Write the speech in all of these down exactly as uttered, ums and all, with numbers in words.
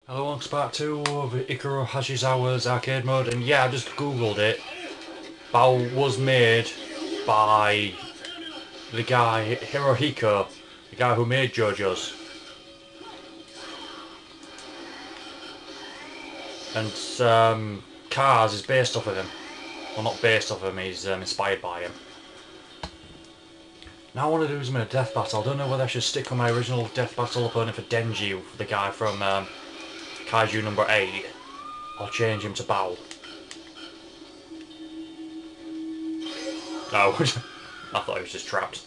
Hello, welcome back to Ikaro Hashizawa's arcade mode, and yeah, I just googled it. Bao was made by the guy Hirohiko, the guy who made JoJo's, and um, Cars is based off of him. Well, not based off him, he's um, inspired by him. Now I want to do him in a death battle. I don't know whether I should stick with my original death battle opponent for Denji, the guy from um, Kaiju number eight, or change him to Bao. No, I thought he was just trapped.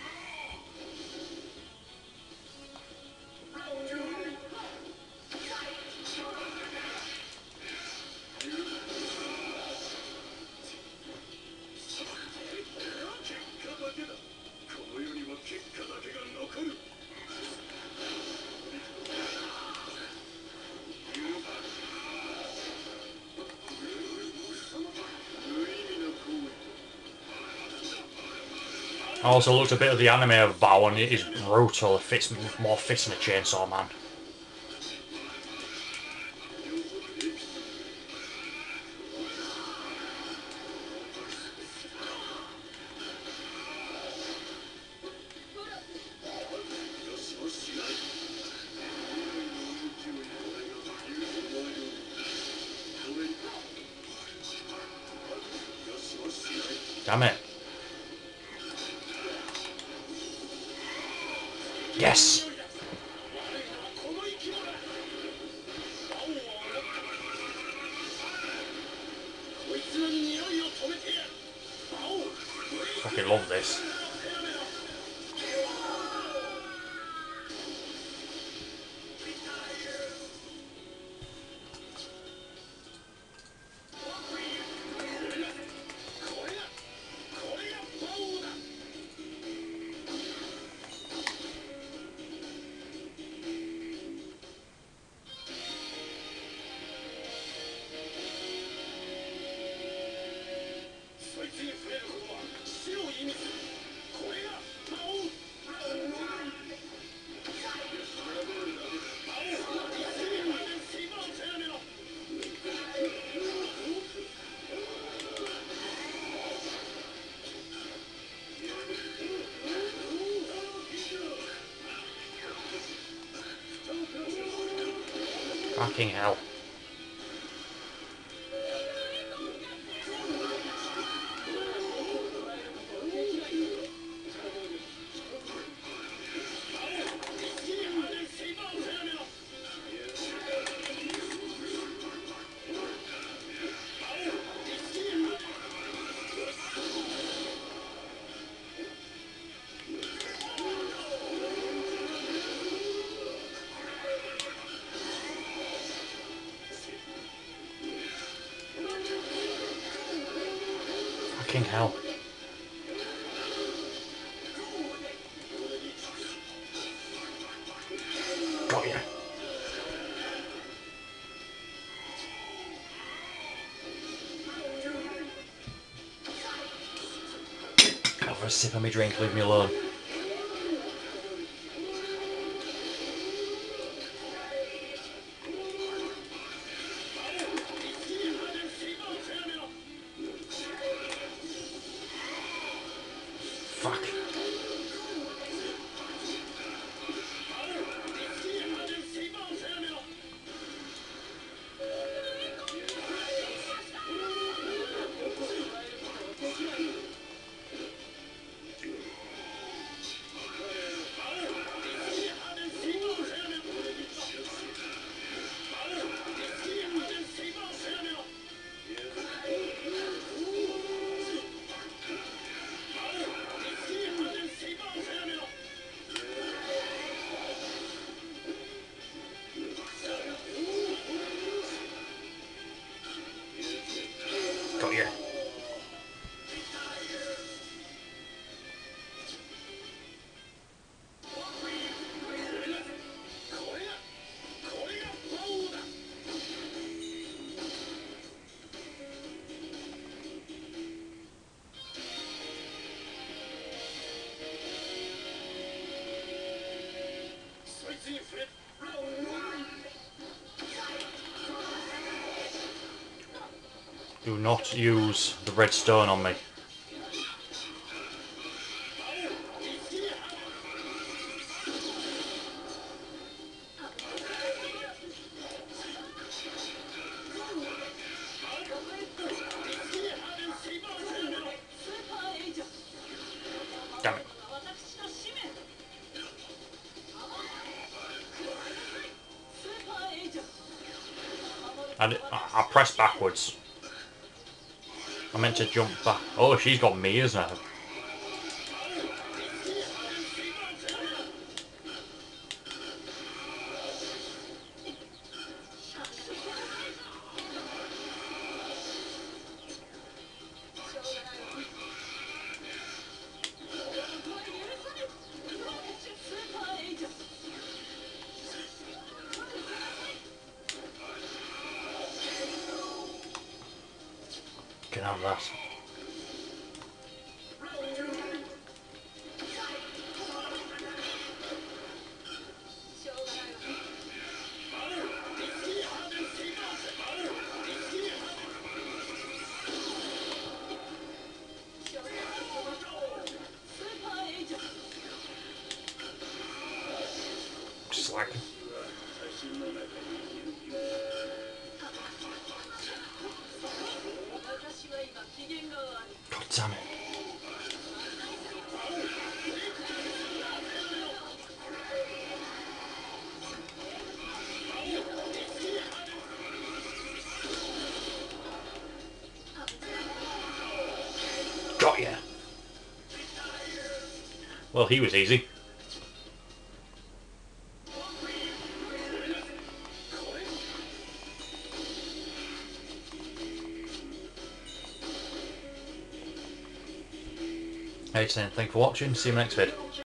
I also looked a bit of the anime of Bao and it is brutal. It fits more fits than a Chainsaw Man. Damn it. Yes! Fucking love this. Fucking hell. Fucking hell. Got ya. Have a sip of my drink, leave me alone. Fuck. Do not use the red stone on me. Damn it. I, I pressed backwards. I meant to jump back. Oh, she's got Mia's now. Can have that. Just like. God damn it. Got ya. Well, he was easy. Hey, saying thanks for watching. See you next vid.